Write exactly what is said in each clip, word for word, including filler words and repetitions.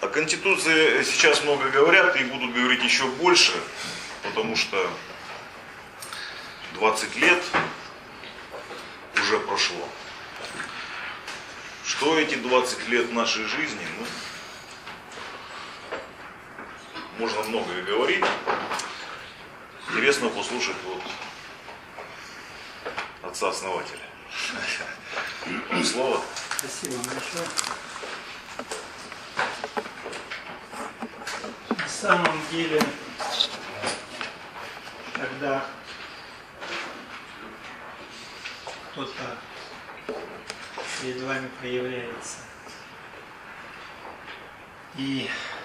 О Конституции сейчас много говорят и будут говорить еще больше, потому что двадцать лет уже прошло. Что эти двадцать лет нашей жизни, ну, можно многое говорить. Интересно послушать вот отца-основателя. Вам слово. Спасибо большое. На самом деле, когда кто-то перед вами появляется и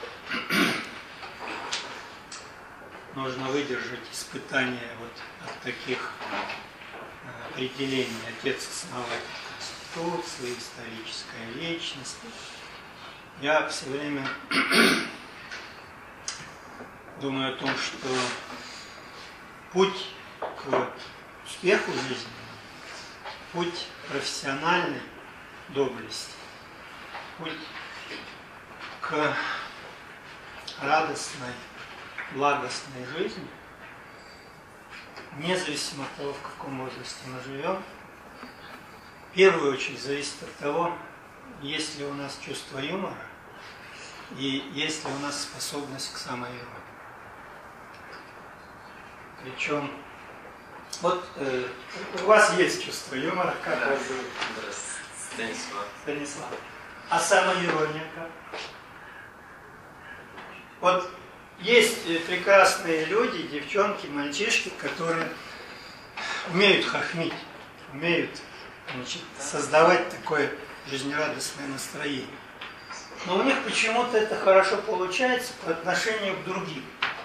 нужно выдержать испытания вот от таких определений: отец-основатель Конституции, историческая личность. Я все время думаю о том, что путь к успеху в жизни, путь профессиональной доблести, путь к радостной, благостной жизни, независимо от того, в каком возрасте мы живем, в первую очередь зависит от того, есть ли у нас чувство юмора и есть ли у нас способность к самоиронии. Причем, вот э, у вас есть чувство юмора, как да. вас зовут? Станислав. Станислав. А самоирония как? Вот есть прекрасные люди, девчонки, мальчишки, которые умеют хохмить, умеют, значит, создавать такое жизнерадостное настроение. Но у них почему-то это хорошо получается по отношению к другим.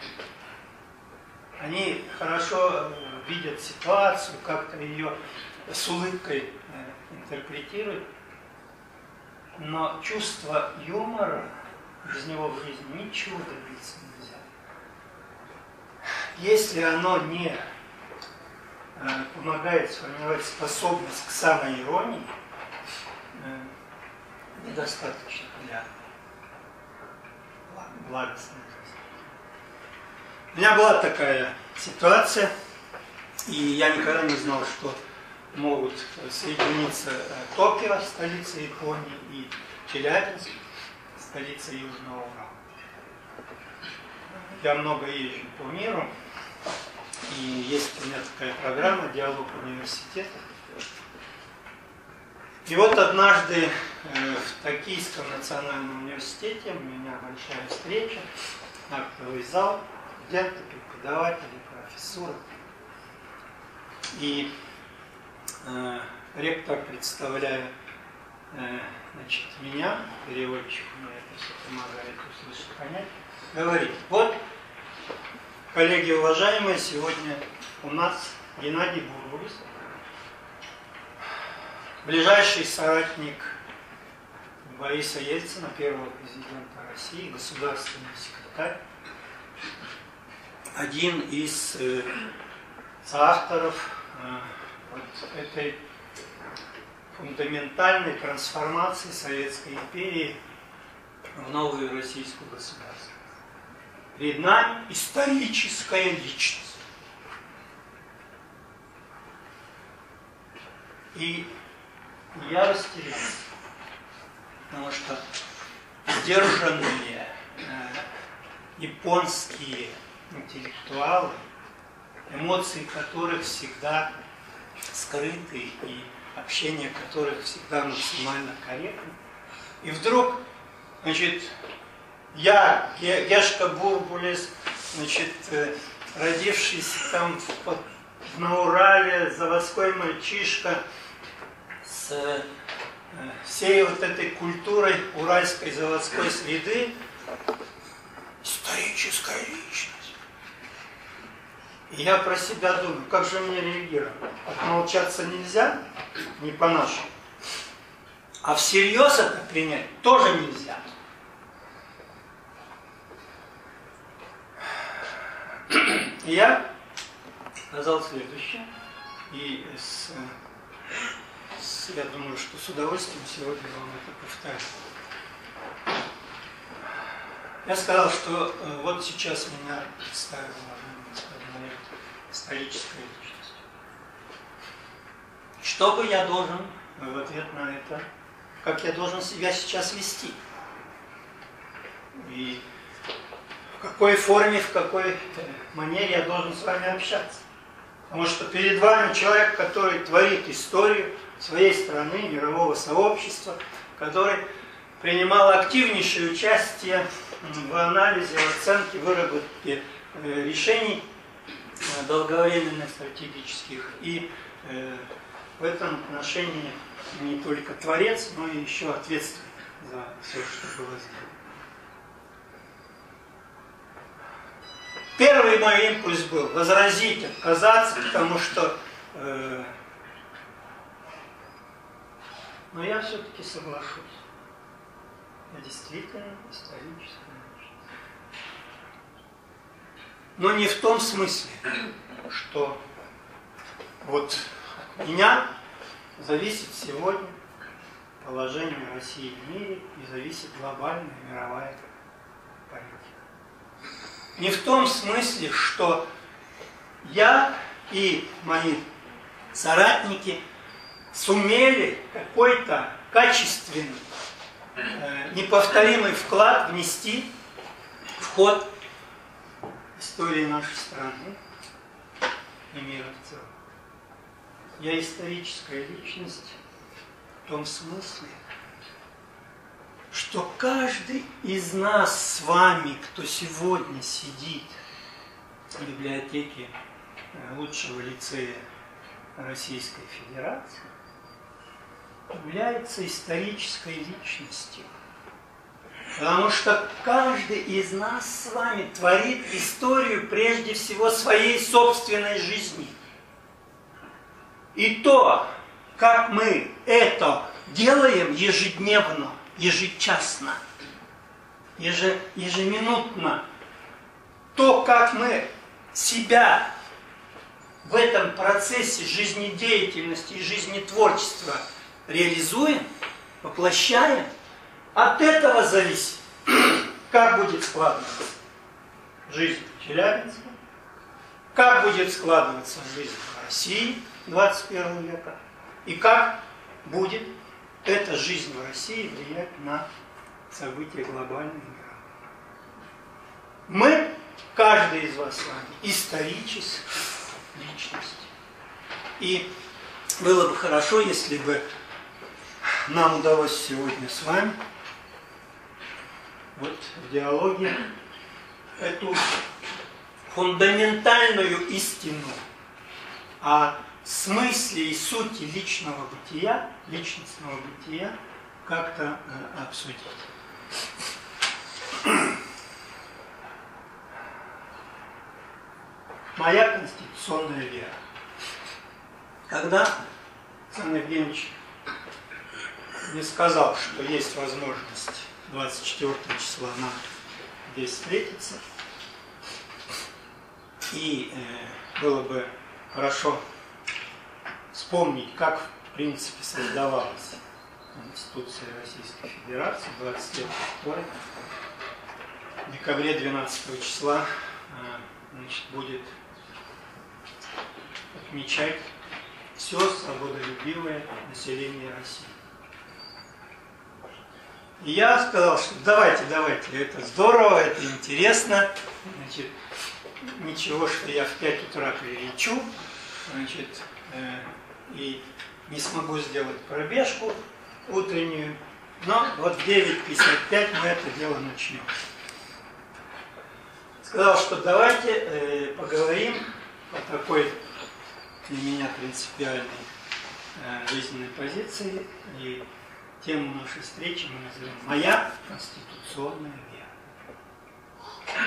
Они хорошо видят ситуацию, как-то ее с улыбкой интерпретируют. Но чувство юмора, без него в жизни ничего добиться нельзя. Если оно не помогает сформировать способность к самоиронии, недостаточно для благостной жизни. У меня была такая ситуация, и я никогда не знал, что могут соединиться Токио, столица Японии, и Челябинск, столица Южного Урала. Я много езжу по миру, и есть у меня такая программа «Диалог университета». И вот однажды в Токийском национальном университете у меня большая встреча, актовый зал, студенты, преподаватели, профессура. И э, ректор, представляя э, значит, меня, переводчик мне это все помогает услышать, понять, говорит: вот, коллеги уважаемые, сегодня у нас Геннадий Бурбулис, ближайший соратник Бориса Ельцина, первого президента России, государственный секретарь, один из э, соавторов э, вот этой фундаментальной трансформации Советской империи в новую российскую государство. Перед нами историческая личность. И я растерялся, потому что сдержанные э, японские интеллектуалы, эмоции которых всегда скрыты и общение которых всегда максимально корректно. И вдруг, значит, я, Гешка Бурбулис, значит, родившийся там в, на Урале, заводской мальчишка, с э, всей вот этой культурой уральской заводской среды, историческая личность. И я про себя думаю, как же мне реагировать? Отмолчаться нельзя, не по-нашему. А всерьез это принять тоже нельзя. И я сказал следующее. И с, с, я думаю, что с удовольствием сегодня вам это повторю. Я сказал, что э, вот сейчас меня представил уважаемый господин ректор, историческая личность. Что бы я должен в ответ на это, как я должен себя сейчас вести? И в какой форме, в какой манере я должен с вами общаться? Потому что перед вами человек, который творит историю своей страны, мирового сообщества, который принимал активнейшее участие в анализе, в оценке, выработке решений долговременных, стратегических. И в этом отношении не только творец, но и еще ответственный за все, что было сделано. Первый мой импульс был возразить, отказаться, потому что... Э, но я все-таки соглашусь. Я действительно историческая личность. Но не в том смысле, что вот от меня зависит сегодня положение России в мире и зависит глобальная мировая политика. Не в том смысле, что я и мои соратники сумели какой-то качественный, э, неповторимый вклад внести в ход истории нашей страны и мира в целом. Я историческая личность в том смысле, что каждый из нас с вами, кто сегодня сидит в библиотеке лучшего лицея Российской Федерации, является исторической личностью. Потому что каждый из нас с вами творит историю прежде всего своей собственной жизни. И то, как мы это делаем ежедневно, ежечасно, еже, ежеминутно, то, как мы себя в этом процессе жизнедеятельности и жизнетворчества реализуем, воплощаем, от этого зависит, как будет складываться жизнь Челябинска, как будет складываться жизнь России двадцать первого века, и как будет эта жизнь в России влияет на события глобального мира. Мы, каждый из вас с вами, историческая личность. И было бы хорошо, если бы нам удалось сегодня с вами вот в диалоге эту фундаментальную истину о смысле и сути личного бытия, личностного бытия как-то э, обсудить. Моя конституционная вера. Когда Александр Евгеньевич мне сказал, что есть возможность двадцать четвёртого числа нам здесь встретиться, и э, было бы хорошо вспомнить, как в принципе создавалась Конституция Российской Федерации двадцать лет которой в декабре двенадцатого числа значит, будет отмечать все свободолюбивое население России. И я сказал, что давайте, давайте, это здорово, это интересно, значит, ничего, что я в пять утра прилечу, значит, э, и не смогу сделать пробежку утреннюю, но вот в девять пятьдесят пять мы это дело начнем. Сказал, что давайте э, поговорим о такой для меня принципиальной э, жизненной позиции, и тему нашей встречи мы назовем «Моя конституционная вера».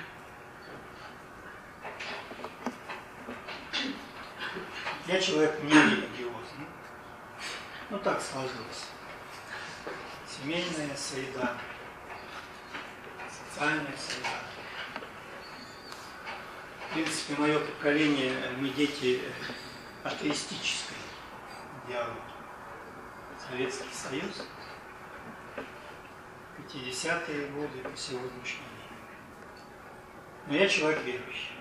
Я человек не религиозный, ну так сложилось. Семейная среда, социальная среда. В принципе, мое поколение, мы дети атеистической идеологии. Советский Союз, пятидесятые годы и по сегодняшний день. Но я человек верующий.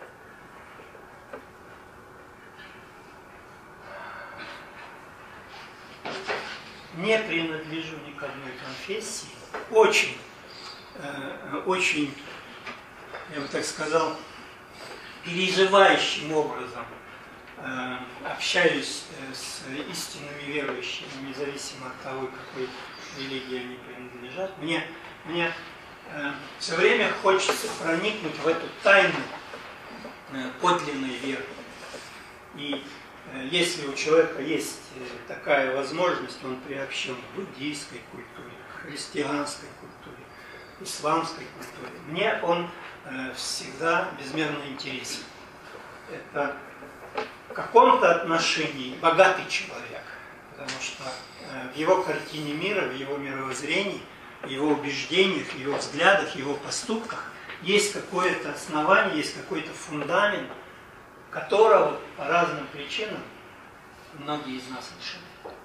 Не принадлежу ни к одной конфессии. Очень, э, очень, я бы так сказал, переживающим образом э, общаюсь э, с истинными верующими, независимо от того, какой религии они принадлежат. Мне, мне э, все время хочется проникнуть в эту тайну э, подлинной веры. И э, если у человека есть э, такая возможность, он приобщен к буддийской культуре, к христианской культуре, исламской культуре. Мне он э, всегда безмерно интересен. Это в каком-то отношении богатый человек, потому что э, в его картине мира, в его мировоззрении, в его убеждениях, в его взглядах, в его поступках есть какое-то основание, есть какой-то фундамент, которого по разным причинам многие из нас лишены.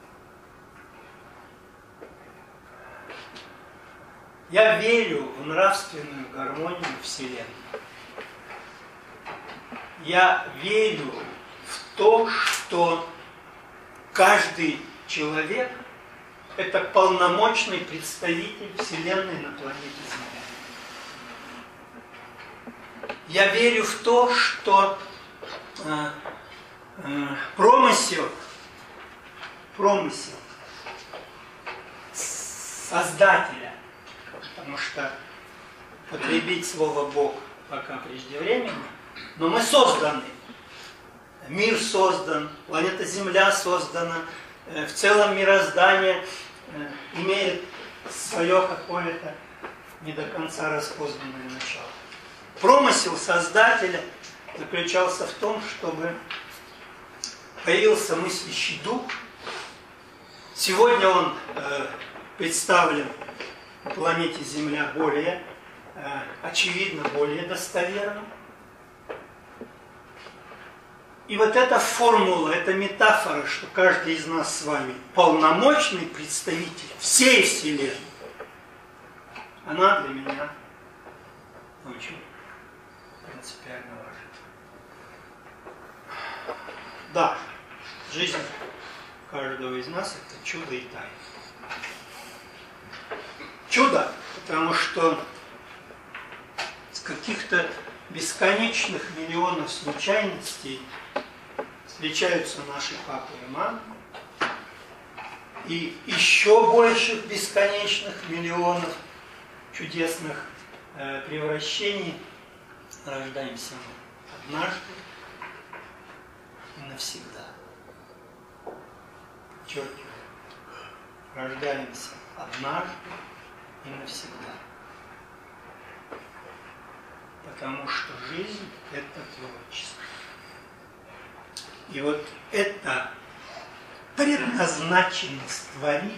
Я верю в нравственную гармонию Вселенной. Я верю в то, что каждый человек – это полномочный представитель Вселенной на планете Земля. Я верю в то, что э, э, промысел, промысел Создателя, потому что употребить слово «Бог» пока преждевременно, но мы созданы. Мир создан, планета Земля создана, в целом мироздание имеет свое какое-то не до конца распознанное начало. Промысел Создателя заключался в том, чтобы появился мыслящий дух. Сегодня он э, представлен на планете Земля более э, очевидно, более достоверно. И вот эта формула, эта метафора, что каждый из нас с вами полномочный представитель всей Вселенной, она для меня очень принципиально важна. Да, жизнь каждого из нас – это чудо и тайна. Чудо, потому что с каких-то бесконечных миллионов случайностей встречаются наши папы и мамы, и еще больших бесконечных миллионов чудесных э, превращений рождаемся мы однажды и навсегда. Подчеркиваю, рождаемся однажды и навсегда. Потому что жизнь – это творчество. И вот эта предназначенность творить,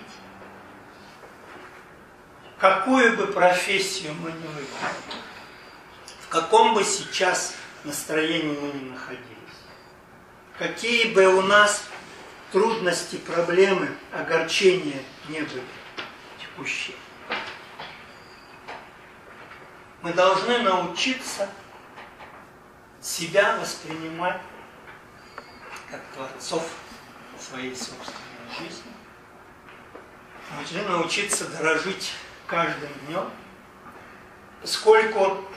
какую бы профессию мы ни выбрали, в каком бы сейчас настроении мы ни находились, какие бы у нас трудности, проблемы, огорчения не были текущие, мы должны научиться себя воспринимать как творцов своей собственной жизни. Мы должны научиться дорожить каждым днем, поскольку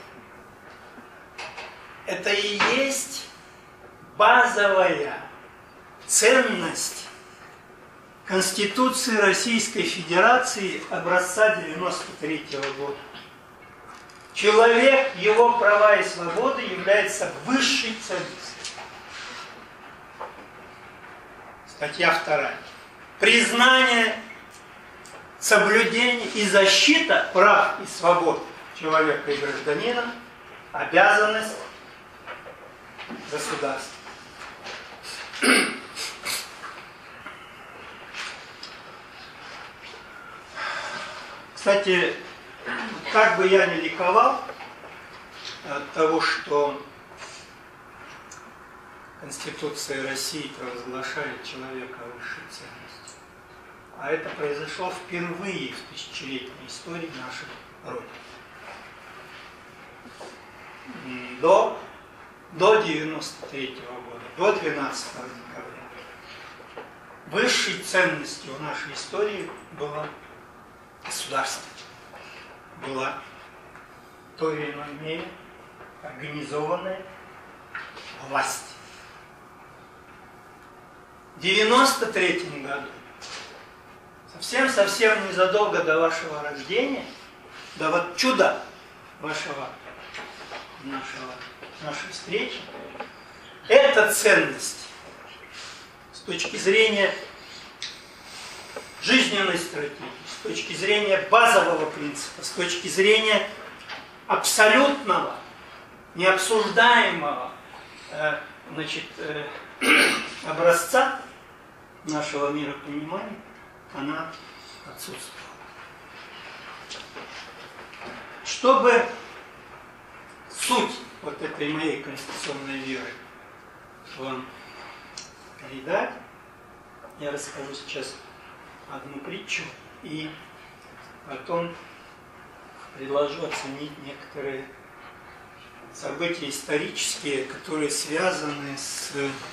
это и есть базовая ценность Конституции Российской Федерации образца девяносто третьего года. Человек, его права и свободы являются высшей ценностью. Статья вторая. Признание, соблюдение и защита прав и свобод человека и гражданина – обязанность государства. Кстати, как бы я ни ликовал от того, что Конституция России провозглашает человека высшей ценностью, А это произошло впервые в тысячелетней истории нашей Родины. До, до девяносто третьего года, до двенадцатого декабря, высшей ценностью в нашей истории было государство. Была в той или иной мере организованная власть. В девяносто третьем году, совсем-совсем незадолго до вашего рождения, до вот чуда вашего, нашего, нашей встречи, эта ценность с точки зрения жизненной стратегии, с точки зрения базового принципа, с точки зрения абсолютного, необсуждаемого э, значит, э, образца нашего миропонимания, она отсутствовала. Чтобы суть вот этой моей конституционной веры вам передать, я расскажу сейчас одну притчу и потом предложу оценить некоторые события исторические, которые связаны с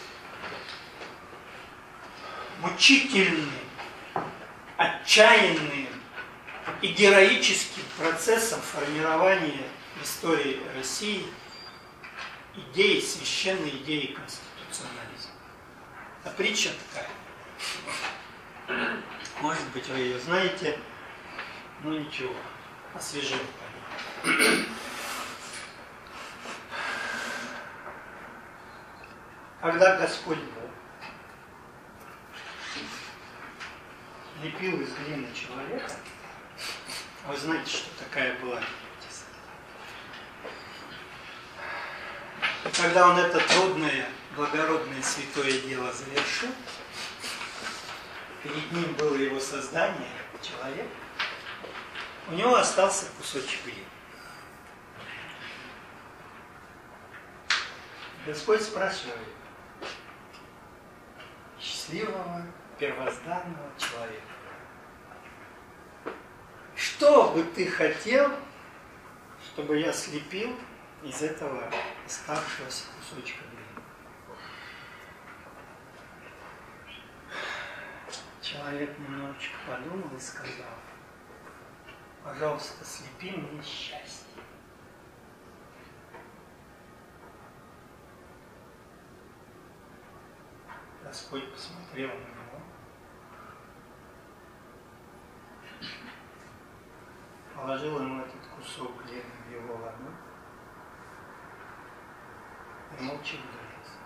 мучительным, отчаянным и героическим процессом формирования в истории России идеи, священной идеи конституционализма. А притча такая. Может быть, вы ее знаете, но ничего, освежим. Когда Господь Бог лепил из глины человека, вы знаете, что такая была гипотеза. И когда он это трудное, благородное, святое дело завершил, перед ним было его создание, человек, у него остался кусочек глины. Господь спрашивает счастливого, первозданного человека: что бы ты хотел, чтобы я слепил из этого оставшегося кусочка глины? Человек немножечко подумал и сказал: пожалуйста, слепи мне счастье. Господь посмотрел на него, положил ему этот кусок глины в его ладонь и молча удалился.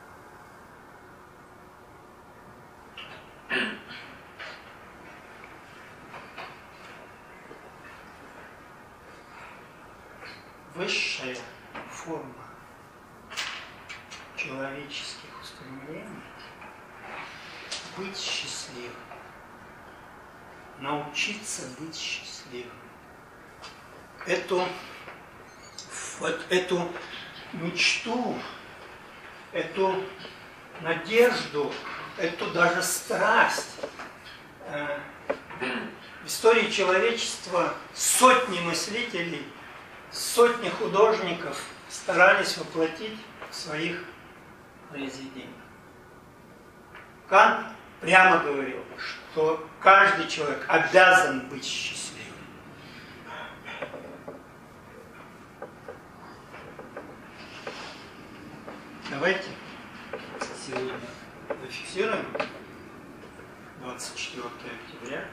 Высшая форма человеческих устремлений — быть счастливым, научиться быть счастливым. Эту, вот эту мечту, эту надежду, эту даже страсть э, в истории человечества сотни мыслителей, сотни художников старались воплотить в своих произведениях. Кант прямо говорил, что каждый человек обязан быть счастливым. Давайте сегодня зафиксируем двадцать четвёртое октября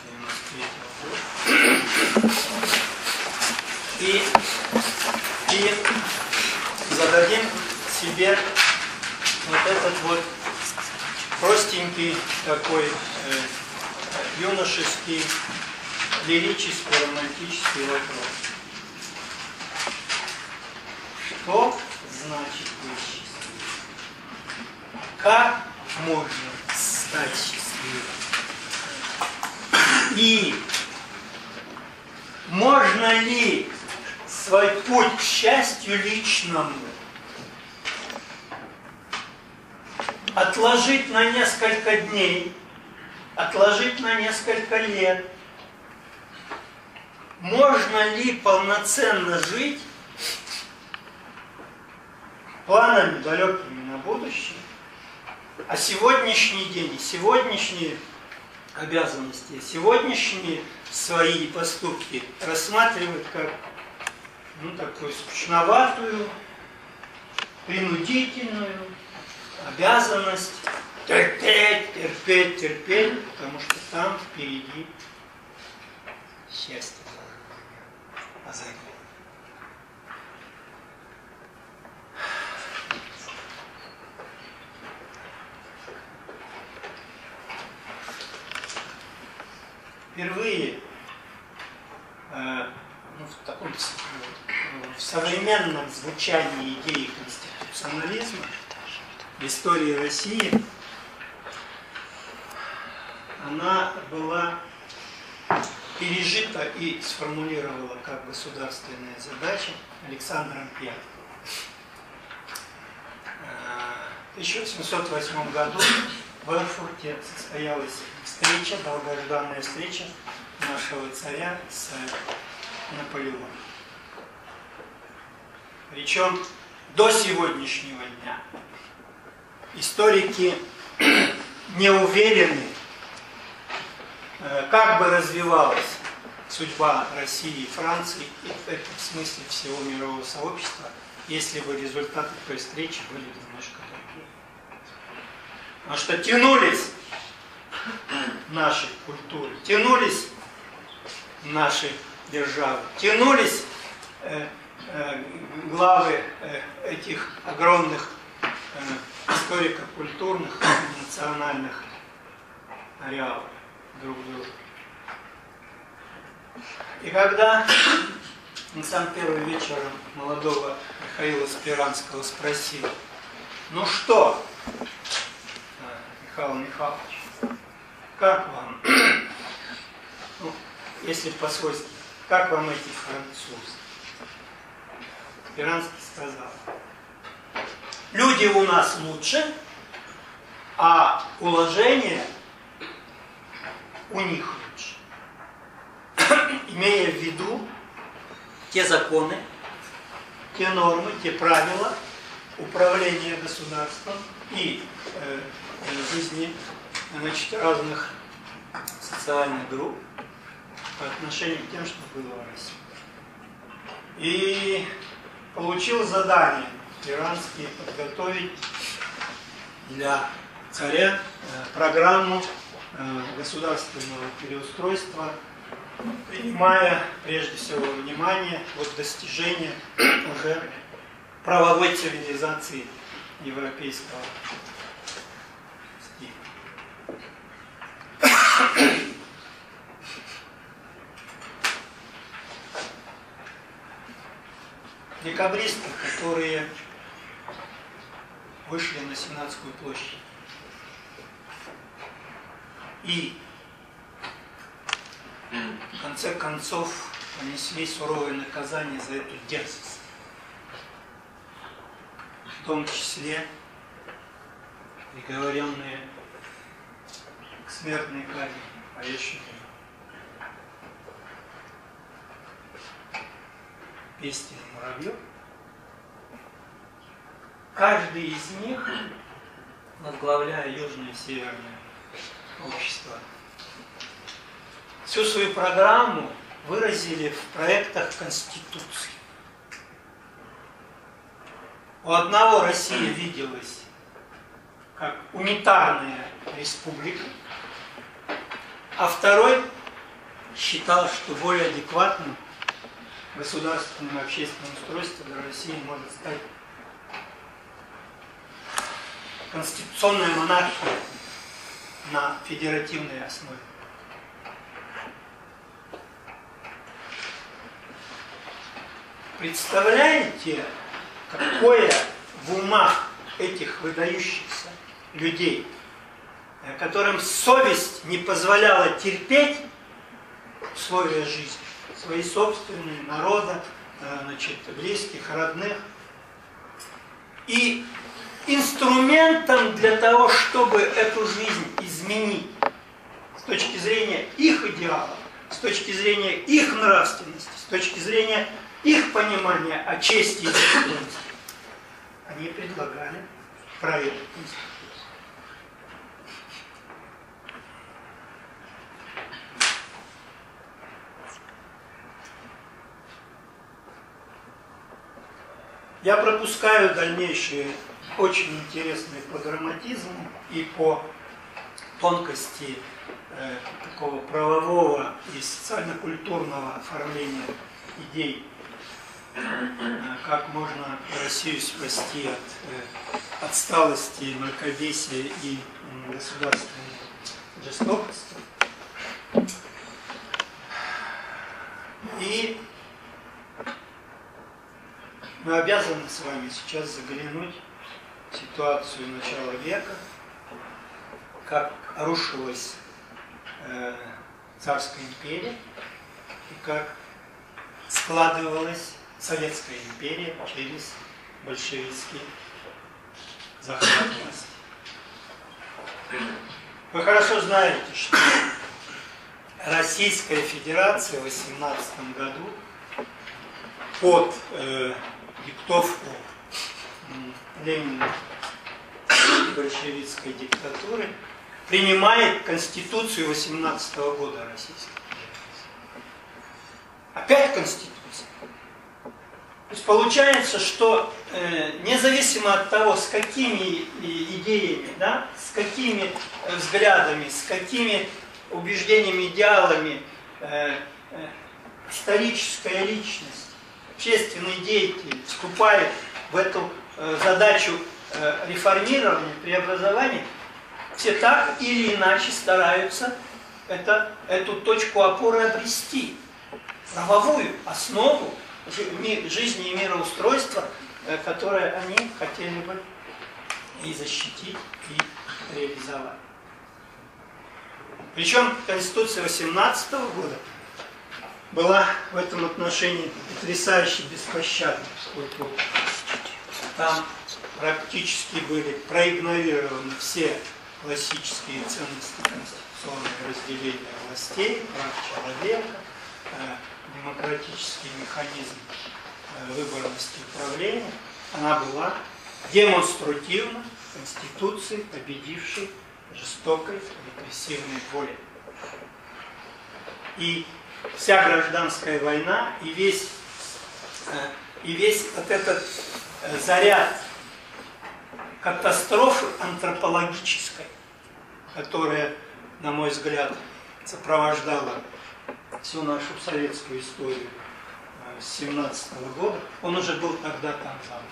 девяносто третьего года и, и зададим себе вот этот вот простенький такой э, юношеский, лирический, романтический вопрос. Что значит быть счастливым? Как можно стать счастливым? И можно ли свой путь к счастью личному отложить на несколько дней, отложить на несколько лет. Можно ли полноценно жить планами далекими на будущее, а сегодняшний день, сегодняшние обязанности, сегодняшние свои поступки рассматривать как ну, такую скучноватую, принудительную обязанность терпеть, терпеть, терпеть, потому что там впереди счастье. Позади. Впервые э, ну, в таком в современном звучании идеи конституционализма в истории России она была пережита и сформулировала как государственная задача Александром Первым. В тысяча восемьсот восьмом году в Эрфурте состоялась встреча, долгожданная встреча нашего царя с Наполеоном. Причем до сегодняшнего дня историки не уверены, как бы развивалась судьба России и Франции, и в этом смысле всего мирового сообщества, если бы результаты той встречи были немножко другие. Потому что тянулись наши культуры, тянулись наши державы, тянулись э, э, главы э, этих огромных э, историко-культурных национальных ареалов друг друга. И когда сам первый вечером молодого Михаила Спиранского спросил: ну что, Михаил Михайлович, как вам, ну, если по-свойски, как вам эти французы? Спиранский сказал: люди у нас лучше, а уложение у них лучше. Имея в виду те законы, те нормы, те правила управления государством и э, жизни, значит, разных социальных групп по отношению к тем, что было в России. И получил задание Спиранский подготовить для царя э, программу э, государственного переустройства, принимая прежде всего внимание от достижения уже правовой цивилизации европейского стиля. Декабристы, которые вышли на Сенатскую площадь и в конце концов понесли суровое наказание за эту дерзость, в том числе приговоренные к смертной казни, повешенные. Пестель Муравьев. Каждый из них, возглавляя Южное и Северное общество, всю свою программу выразили в проектах Конституции. У одного Россия виделась как унитарная республика, а второй считал, что более адекватным государственным и общественным устройством для России может стать конституционная монархия на федеративной основе. Представляете, какое в умах этих выдающихся людей, которым совесть не позволяла терпеть условия жизни, свои собственные, народа, значит, близких, родных. И инструментом для того, чтобы эту жизнь изменить, точки зрения их идеалов, с точки зрения их нравственности, с точки зрения их понимания о чести и достоинстве, они предлагали проект Конституции. Я пропускаю дальнейшие очень интересные по драматизму и по тонкости э, такого правового и социально-культурного оформления идей, э, как можно Россию спасти от э, отсталости, мракобесия и э, государственной жестокости. И мы обязаны с вами сейчас заглянуть в ситуацию начала века, как рушилась э, царская империя и как складывалась Советская империя через большевистский захват власти. Вы хорошо знаете, что Российская Федерация в восемнадцатом году под э, диктовку Ленина большевистской диктатуры принимает Конституцию восемнадцатого года Российской Федерации. Опять Конституция. То есть получается, что э, независимо от того, с какими идеями, да, с какими взглядами, с какими убеждениями, идеалами э, э, историческая личность, общественный деятель вступает в эту э, задачу э, реформирования, преобразования, все так или иначе стараются это, эту точку опоры обрести, правовую основу жизни и мироустройства, э, которое они хотели бы и защитить, и реализовать. Причем Конституция восемнадцатого года была в этом отношении потрясающе беспощадной, поскольку там практически были проигнорированы все классические ценности конституционного разделения властей, прав человека, демократический механизм выборности управления. Она была демонстративно Конституцией, победившей жестокой репрессивной волей. И вся гражданская война и весь, и весь вот этот заряд катастрофы антропологической, которая, на мой взгляд, сопровождала всю нашу советскую историю с семнадцатого года, он уже был тогда там заложен.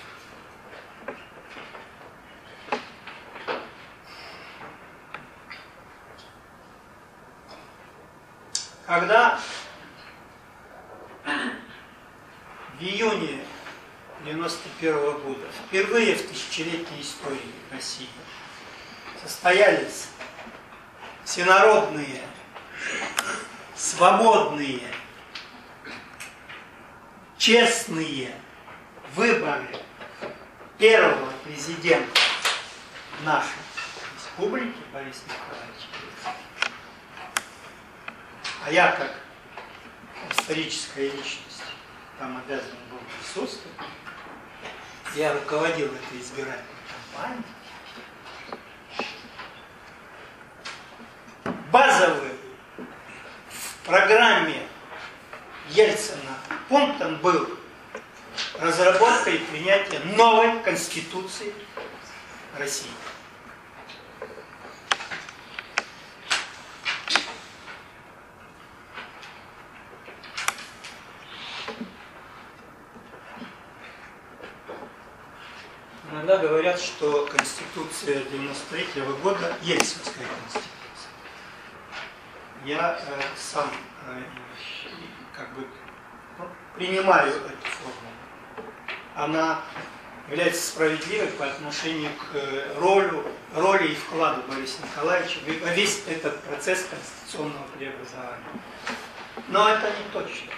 Когда в июне девяносто первого года впервые в тысячелетней истории России состоялись всенародные, свободные, честные выборы первого президента нашей республики Бориса Николаевича. А я, как историческая личность, там обязан был присутствовать. Я руководил этой избирательной кампанией. Базовым в программе Ельцина пунктом был разработка и принятие новой Конституции России. Иногда говорят, что Конституция девяносто третьего года Ельцинская Конституция. Я э, сам э, как бы ну, принимаю эту формулу. Она является справедливой по отношению к э, роли, роли и вкладу Бориса Николаевича в весь этот процесс конституционного преобразования. Но это не точно.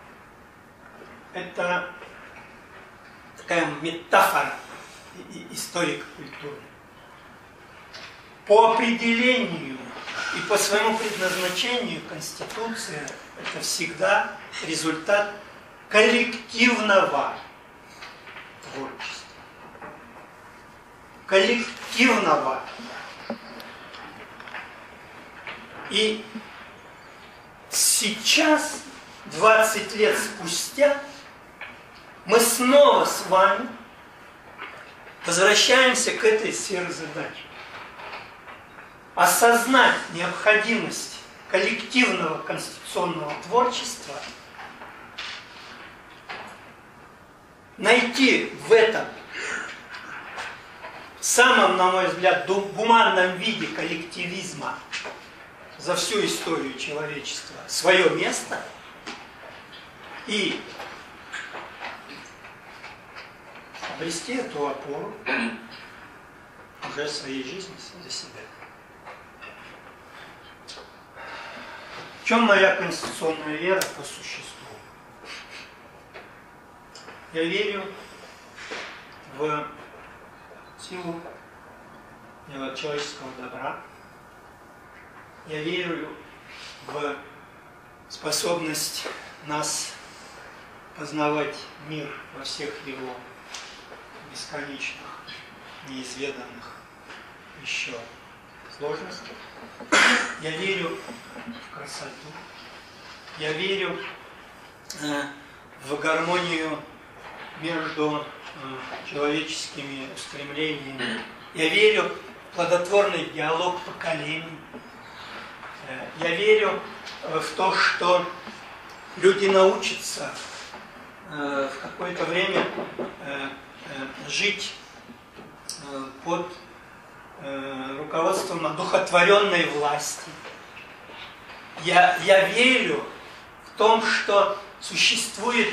Это такая метафора историко-культурной. По определению И по своему предназначению Конституция – это всегда результат коллективного творчества. Коллективного. И сейчас, двадцать лет спустя, мы снова с вами возвращаемся к этой сфере задач. Осознать необходимость коллективного конституционного творчества, найти в этом самом, на мой взгляд, гуманном виде коллективизма за всю историю человечества свое место и обрести эту опору уже в своей жизни для себя. В чем моя конституционная вера по существу? Я верю в силу человеческого добра. Я верю в способность нас познавать мир во всех его бесконечных, неизведанных еще сложностях. Я верю в красоту. Я верю э, в гармонию между э, человеческими устремлениями. Я верю в плодотворный диалог поколений. Э, я верю в то, что люди научатся э, в какое-то время э, э, жить э, под руководством одухотворенной власти. Я, я верю в том, что существует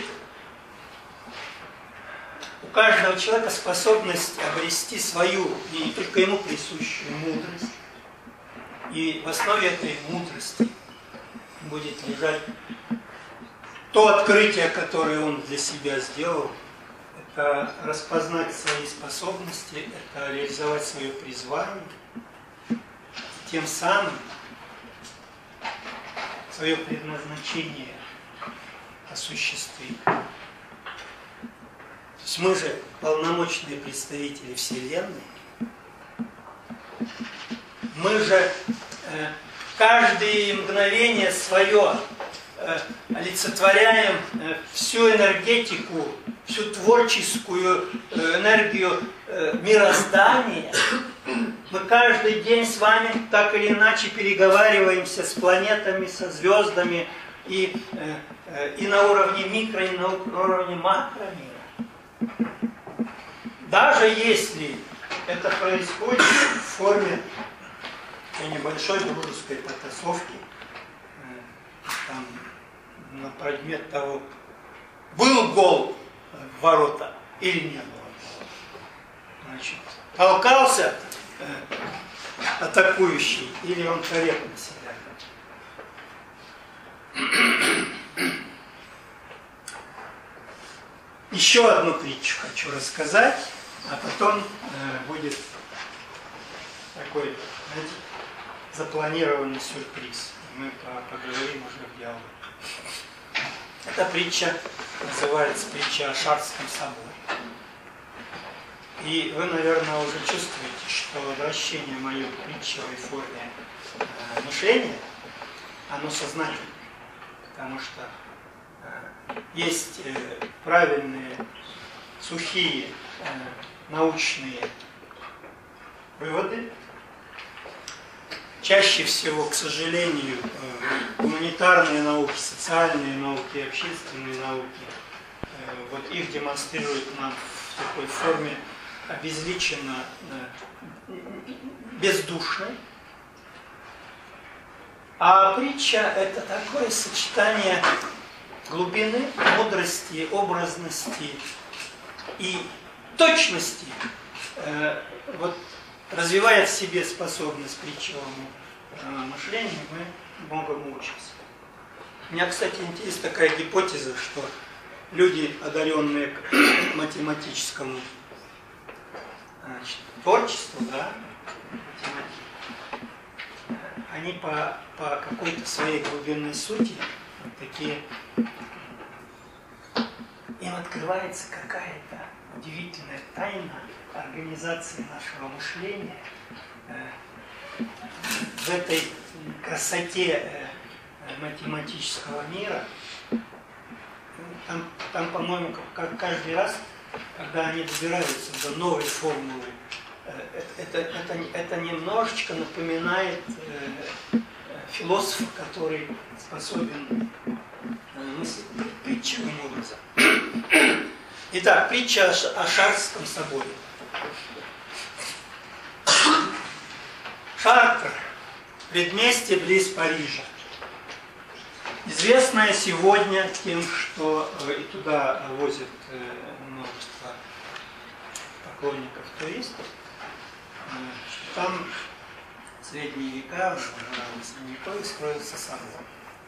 у каждого человека способность обрести свою, не только ему присущую мудрость. И в основе этой мудрости будет лежать то открытие, которое он для себя сделал. Это распознать свои способности, это реализовать свое призвание, тем самым свое предназначение осуществить. То есть мы же полномочные представители Вселенной, мы же э, каждое мгновение свое э, олицетворяем э, всю энергетику, всю творческую энергию мироздания. Мы каждый день с вами так или иначе переговариваемся с планетами, со звездами и, и на уровне микро, и на уровне макромира. Даже если это происходит в форме небольшой дружеской потасовки, там, на предмет того, был гол в ворота или не было. Значит, толкался э, атакующий, или он корректно себя вел. Еще одну притчу хочу рассказать, а потом э, будет такой, знаете, запланированный сюрприз. Мы поговорим уже в диалоге. Эта притча называется притча о Шарском соборе. И вы, наверное, уже чувствуете, что обращение мое к притчевой форме э, мышления, оно сознательно. Потому что э, есть э, правильные, сухие, э, научные выводы. Чаще всего, к сожалению, гуманитарные науки, социальные науки, общественные науки, вот их демонстрируют нам в такой форме обезличенно бездушной. А притча – это такое сочетание глубины, мудрости, образности и точности. Вот развивая в себе способность к притчевому э, мышлению, мы многому учимся. У меня, кстати, есть такая гипотеза, что люди, одаренные к математическому значит, творчеству, да, они по, по какой-то своей глубинной сути вот такие, им открывается какая-то удивительная тайна организации нашего мышления в этой красоте математического мира. Там, там по-моему, как каждый раз, когда они добираются до новой формулы, это, это, это, это немножечко напоминает э, философа, который способен мыслить притчевым образом. Итак, притча о, о Шартрском соборе. Шартр, предместье близ Парижа. Известное сегодня тем, что и туда возят множество поклонников туристов, что там в средние века в Средневековье строился собор.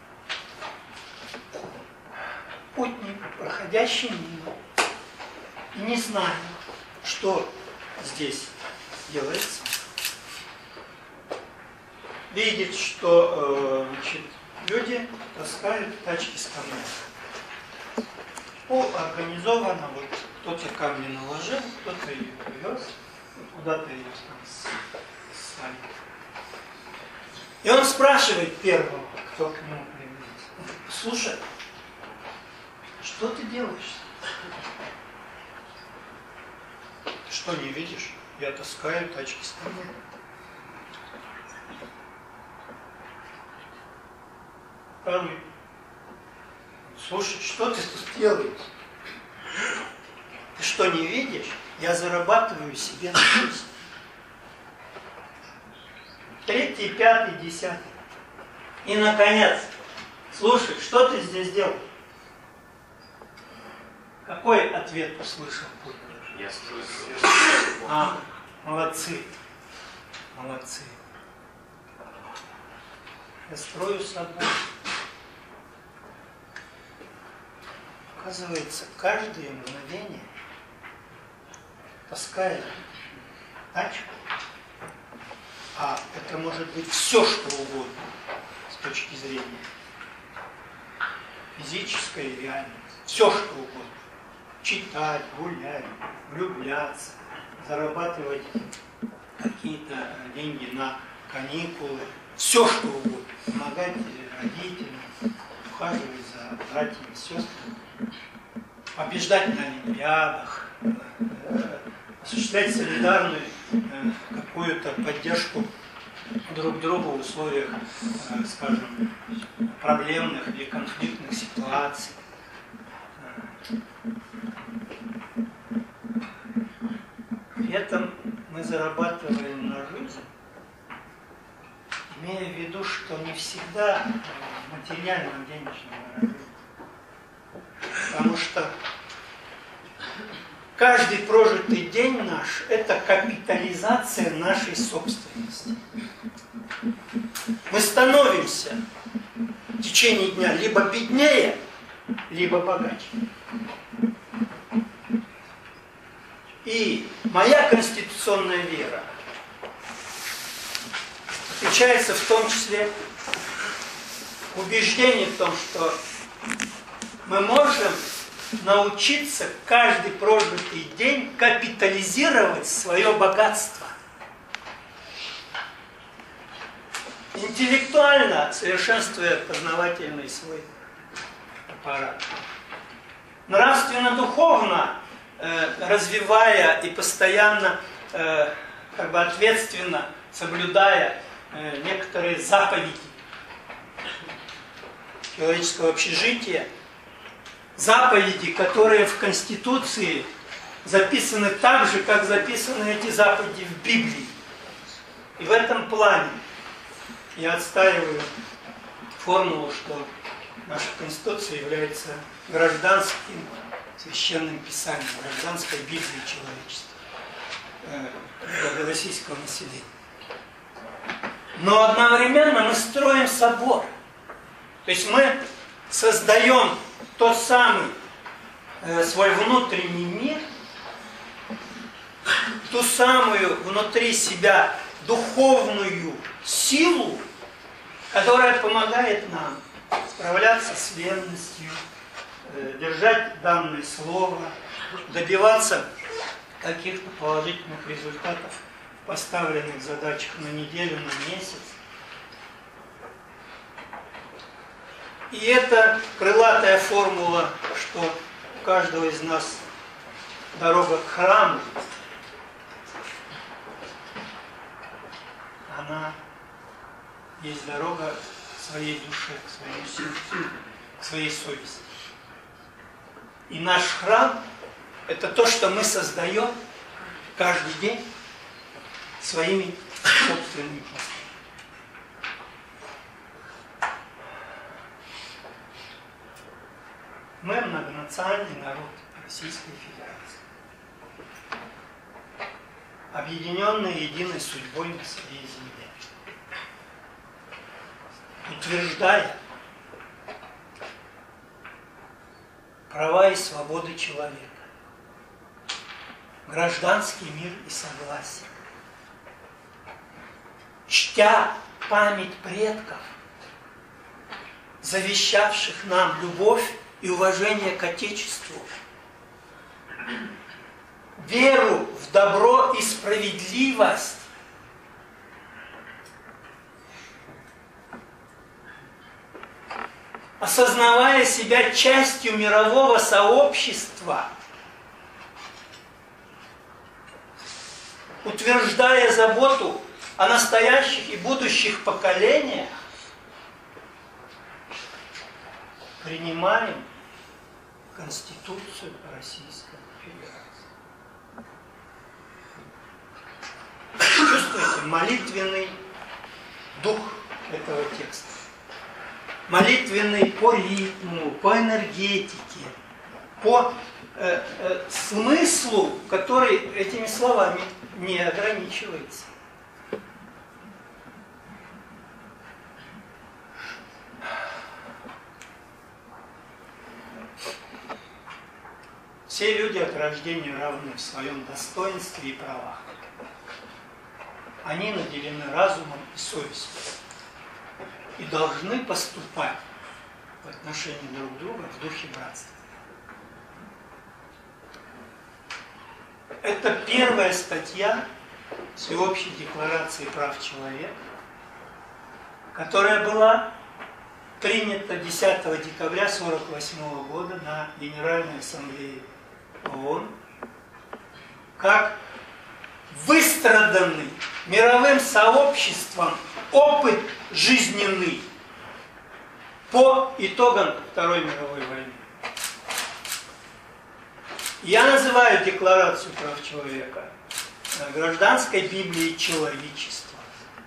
Путник, проходящий мимо, и не зная, что здесь делается, видит, что значит, люди таскают тачки с камнями. Ну, организовано, вот кто-то камни наложил, кто-то ее привез, куда-то ее там ставит. И он спрашивает первого, кто к нему приблизится: слушай, что ты делаешь? Ты что, не видишь? Я таскаю тачки с камнями. Второй: слушай, что ты тут делаешь? Ты что, не видишь? Я зарабатываю себе на жизнь. Третий, пятый, десятый. И, наконец, слушай, что ты здесь делаешь? Какой ответ услышал путник? Я строю. А, молодцы. Молодцы. Я строю собой. Оказывается, каждое мгновение, таская тачку, а это может быть все, что угодно с точки зрения физической реальности, все, что угодно. Читать, гулять, влюбляться, зарабатывать какие-то деньги на каникулы, все, что угодно. Помогать родителям, ухаживать за братьями и сестрами, побеждать на олимпиадах, осуществлять солидарную какую-то поддержку друг другу в условиях, скажем, проблемных или конфликтных ситуаций. При этом мы зарабатываем на жизнь, имея в виду, что не всегда в материальном денежном выражении. Потому что каждый прожитый день наш – это капитализация нашей собственности. Мы становимся в течение дня либо беднее, либо богаче. И моя конституционная вера заключается в том числе в убеждении в том, что мы можем научиться каждый прожитый день капитализировать свое богатство. Интеллектуально совершенствуя познавательный свой аппарат. Нравственно-духовно э, развивая и постоянно э, как бы ответственно соблюдая э, некоторые заповеди человеческого общежития, заповеди, которые в Конституции записаны так же, как записаны эти заповеди в Библии. И в этом плане я отстаиваю формулу, что наша Конституция является гражданским священным писанием, гражданской Библией человечества, э, российского населения. Но одновременно мы строим собор. То есть мы создаем тот самый э, свой внутренний мир, ту самую внутри себя духовную силу, которая помогает нам справляться с ленностью, держать данное слово, добиваться каких-то положительных результатов в поставленных задачах на неделю, на месяц. И эта крылатая формула, что у каждого из нас дорога к храму, она есть дорога к своей душе, к своему сердцу, к своей совести. И наш храм – это то, что мы создаем каждый день своими собственными поступками. Мы многонациональный народ Российской Федерации, объединенные единой судьбой на своей земле, утверждая права и свободы человека, гражданский мир и согласие, чтя память предков, завещавших нам любовь и уважение к Отечеству, веру в добро и справедливость, осознавая себя частью мирового сообщества, утверждая заботу о настоящих и будущих поколениях, принимаем Конституцию Российской Федерации. Чувствуете молитвенный дух этого текста? Молитвенный по ритму, по энергетике, по э, э, смыслу, который этими словами не ограничивается. Все люди от рождения равны в своем достоинстве и правах. Они наделены разумом и совестью и должны поступать в отношении друг к другу в духе братства. Это первая статья Всеобщей декларации прав человека, которая была принята десятого декабря тысяча девятьсот сорок восьмого года на Генеральной Ассамблее ООН как выстраданный мировым сообществом опыт жизненный по итогам Второй мировой войны. Я называю Декларацию прав человека гражданской Библией человечества.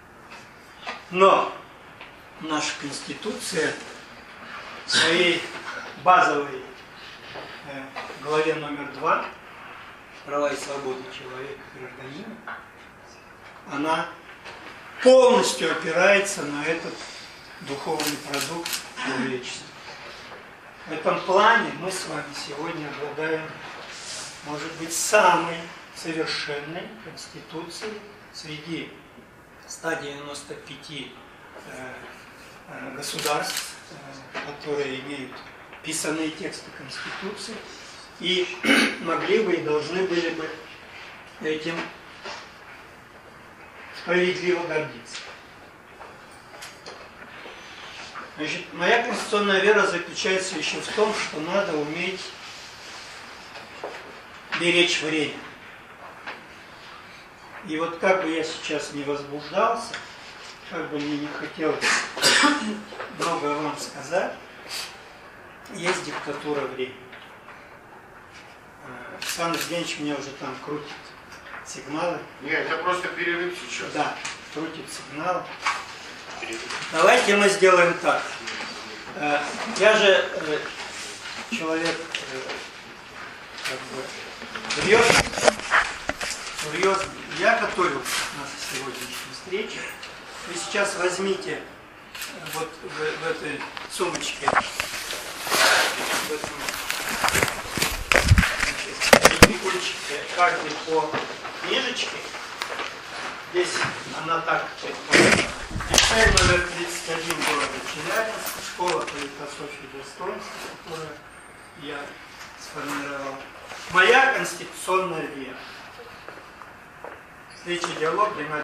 Но наша Конституция в своей базовой э, главе номер два «Права и свободы человека и гражданина», она полностью опирается на этот духовный продукт человечества. В этом плане мы с вами сегодня обладаем, может быть, самой совершенной Конституцией среди ста девяноста пяти э, э, государств, э, которые имеют писанные тексты Конституции и могли бы и должны были бы этим справедливо гордиться. Значит, моя конституционная вера заключается еще в том, что надо уметь беречь время. И вот как бы я сейчас не возбуждался, как бы мне не хотелось много вам сказать, есть диктатура времени. Александр Евгеньевич меня уже там крутит сигналы. Нет, это просто перерыв сейчас. Да, крутит сигналы. Давайте мы сделаем так. Я же человек как бы серьезный, серьезный. Я готовился к нашей сегодняшней встрече. Вы сейчас возьмите вот в, в этой сумочке, в этом редикульчике, каждый по книжечке. Здесь она так предположена. М номер тридцать один города Челябинск, школа политософии и достоинства, которую я сформировал. Моя конституционная вера. Встреча, диалог,